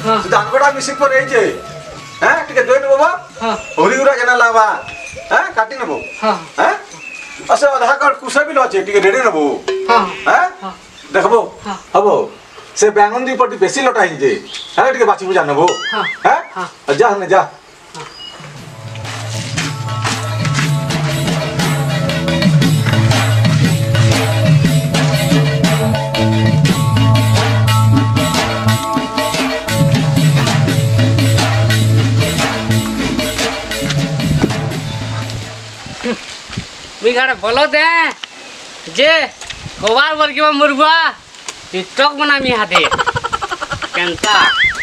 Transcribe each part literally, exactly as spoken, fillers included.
धान कटा मिसिन पर रही छे हैं टिके जोइन बाबा हां होरी गुरा केना लावा हैं काटी नबो हां हैं असे आधा कार्ड कुसे भी लचे टिके रेडी नबो हां हैं देखबो हबो से बैंगन दी पट्टी बेसी लटाई जे हैं टिके बाची बुझा नबो हैं हां जा ने जा बिगाड़ बोलो दे जे कोवार वर्ग में मुर्गा टिकटॉक बना मी हाथे केंता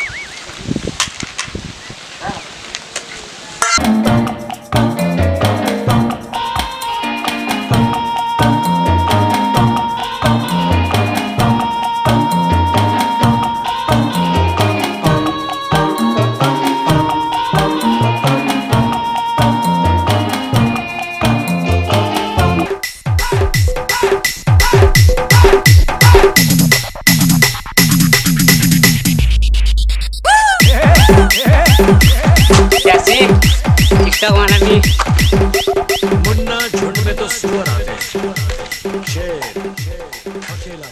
टिकटॉक वाला भी मुन्ना झुंड में तो सुअर आते हैं शेर अकेला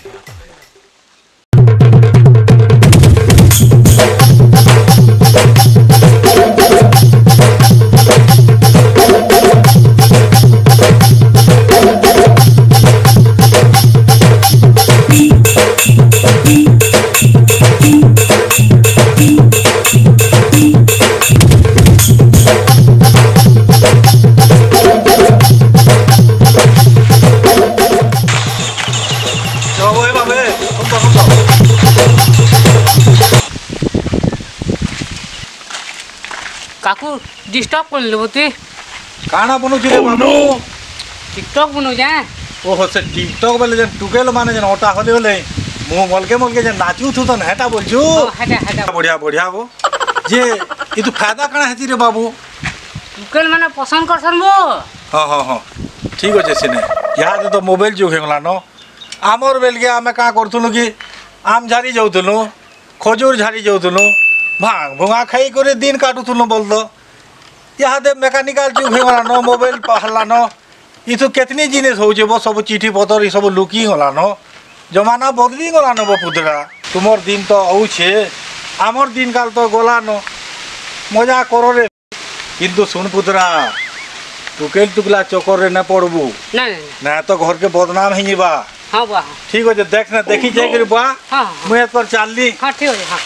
काकू डिस्टर्ब कर लेबोती काना बनु छिले बाबू टिकटॉक बनु जाए ओहो से टिकटॉक वाले जन टुकेल माने जन ओटा होले होले मुंह मलके मलके जन नाचू थु त हेटा बोलछु हेटा हेटा बढ़िया बढ़िया गो जे ई तू फायदा काना हेती रे बाबू टुकेल माने पसंद करसन मो हां हां हां ठीक होचे सिने याद तो मोबाइल जो हेगला न आमर बेल के आमे का करथुनु कि आम झारी जाउथुनु खजूर झारी जाउथुनु भांग भुंगा खाई करे दिन काटुथुनु बोलतो यहाँ दे मेकानिकल जुग हेगला न मोबाइल पहला न ई तो केतनी जिनिस हो जेबो सब चिठी पतर ई सब लुकी होला न जमाना बदली गला न पुतरा तुमर दिन तो औ छे आमर दिन काल तो गला न मजा करो रे किंतु सुन पुतरा टुकेल टुकला चक्कर रे न पड़बू ना ना तो घर के बदनाम ही बा हां बा ठीक हो जे देख ना देखी जाय के बा हां मैं पर चल ली हां ठीक हो हां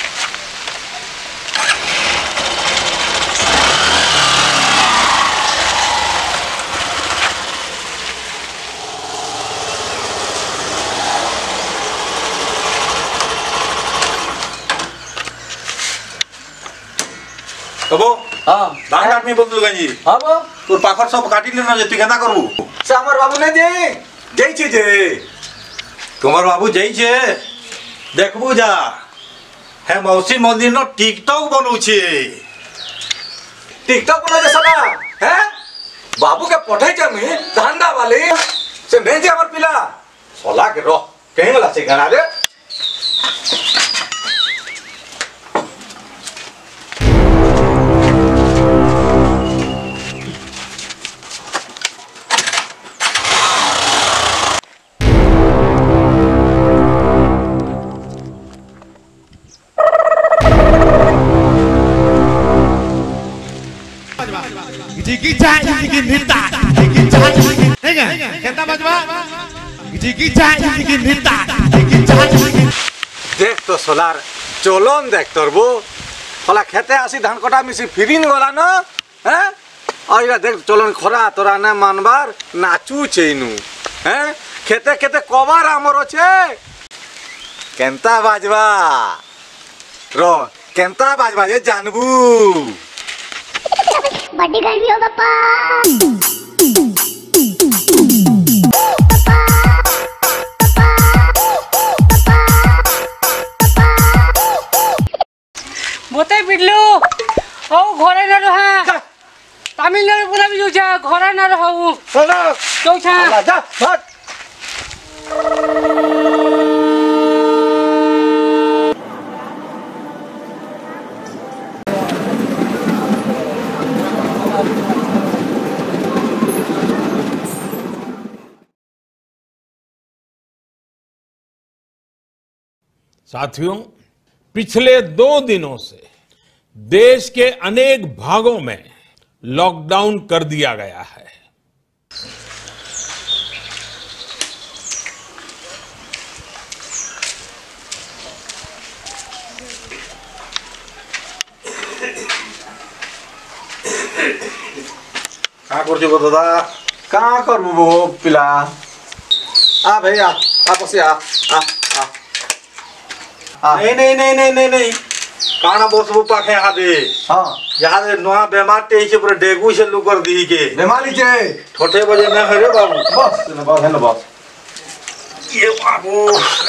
कबो हां धान काट में बोल गंजी हां बो तोर पाखर सब काटी लेना जे तू केना करबू से हमर बाबू ने जे जई छी जे तुम्हार बाबू जई छे देखबू जा हे मौसी मंदिर न टिकटॉक बनउ छी टिकटॉक बना जे सला हैं बाबू के पठाई छ मी धंधा वाले से नहीं जे हमर पिला सोला के रो कहीं वाला से गाना रे जिगी चाय जिगी निता जिगी चाय जिगी नहीं क्या कहता बजवा जिगी चाय जिगी निता जिगी चाय देख तो सोलार चलन देख तोरबो फला खेते आसी धान कटा मिसी फिरिन गला न हैं आइरा देख चलन खरा तोरा ना मानबार नाचू चेनु हैं खेते खेते कबार हमर छे केनता बाजवा रो केनता बाजवा जे जानबू बड़ी गर्मी हो पापा बोते बिल्लू ओ घरे न रहा तमिलनाडु पूरा भी जा घरे न रहू चलो चौथा जा भाग साथियों, पिछले दो दिनों से देश के अनेक भागों में लॉकडाउन कर दिया गया है। का करछो गो दादा कहाँ करबो वो पिला आ भाई आ आ पसे आ आ आ आ नहीं नहीं नहीं नहीं नहीं नहीं काना बसबो पाखे यहाँ दे हाँ यहाँ दे नुआ बेमार टे से पूरे डेंगू से लू कर दी के बेमारी के छोटे बजे न हरे बाबू बस न बस है न बस ये बाबू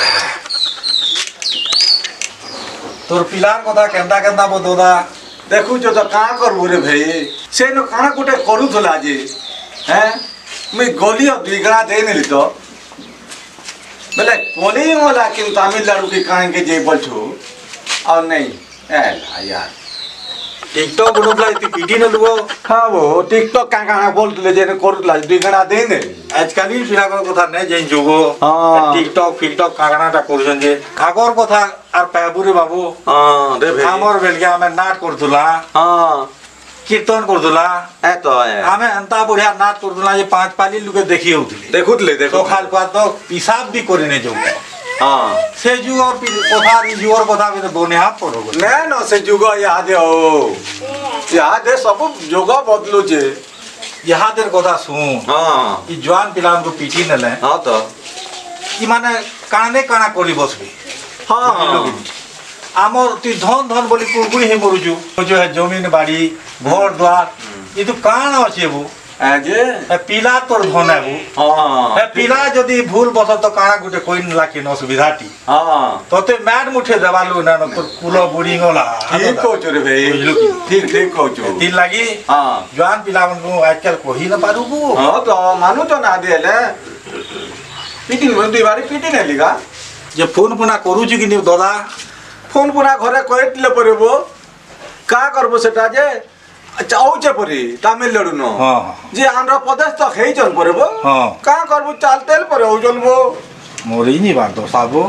तोर पिलार कथा केंदा केंदा बो दादा देखु जो तो कहाँ करबो रे भाई से न खाना कुटे करू थला जे हैं मैं गोली और बिगड़ा दे नहीं तो बोले गोली वाला कि तमिलनाडु की कहां के जे बोलछो और नहीं ए ला यार टिकटॉक बनोला इति पीटी न लुगो हाँ वो टिकटॉक कहाँ कहाँ बोलते जे करू थला बिगड़ा दे नहीं आजकल ही पिला को कथा नहीं जाइन जोगो हाँ। टिकटॉक फिकटॉक कागनाटा करछन जे आगोर कथा आर पाबुरे बाबू हाँ रे भाई हमर बेलगे हमें नाट करथुला हाँ कीर्तन करथुला ए तो है हमें अंता बुढ़िया नाट करथुला जे पांच पाली लुके देखि होथले देखुत ले देखो सखाल पात तो पिसाब भी करिने जो हाँ से जु और कथा रि जु और कथा भी तो दोने हाथ पड़ो मैं न से जुग याद हो याद है सब जुग बदलू जे यहाँ देर कथा सुन हाँ ई जवान पिलान को पीटी नले हाँ तो ई माने काने काना कोली बसबे हाँ आमर ती धन धन बोली कुरकुरी हे मरुजु जो है जमीन बाड़ी घर द्वार ये तो कान अछि वो आजे ए पिला तोर धन है वो हाँ ए पिला जदी भूल बस तो काना गुटे कोई न लाकी न सुविधाटी हाँ तोते मैट मुठे देवालु ना तो कुलो बुडिंग होला ठीक को चोरे भाई बुझलु की? ठीक ठीक को चो तीन लागी हाँ जवान पिला को आजकल कोही न पारू को हाँ तो मानू तो ना दे ले पीटी में दुई बारी पीटी नहीं लिगा जे फोन पुना करू छु कि नि दादा फोन पुरा घरे कइले परबो का करबो सेटा जे चाउचे परी तमिलनाडु न हां जे आंध्र प्रदेश तक हेई चल परबो हां का करबो चालतेल पर हो चलबो मोरी नि बात तो साबो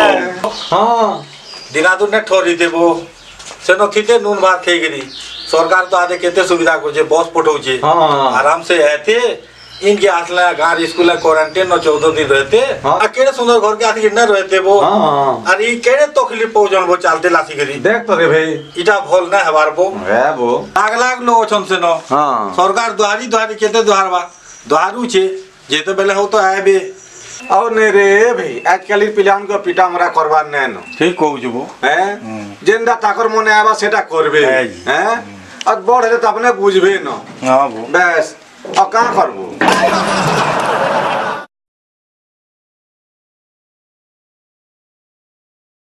हां दिना दुन ने ठोरी देबो सेनो थिते नून भात खाई गिरी सरकार तो आदे केते सुविधा को जे बस पठौचे हां आराम से आते इनके आसला गार स्कूल क्वारंटाइन न चौदह दिन रहते हाँ। आ केड़े सुंदर घर के आथि न रहते वो हाँ। और ई केड़े तकलीफ पहुंचन वो चालते लासी करी देख तो रे भाई इटा भल न हबार वो है वो लाग लाग लोग छन से न हां सरकार द्वारी द्वारी केते द्वारबा द्वारू छे जेते बेले हो तो आबे और ने रे भाई आजकल पिलान को पिटा मरा करबा नै न ठीक कहू जुबो हैं जेंदा ताकर मने आबा सेटा करबे है जी। हैं और बड़ है त अपने बुझबे न हां वो बस और का करबो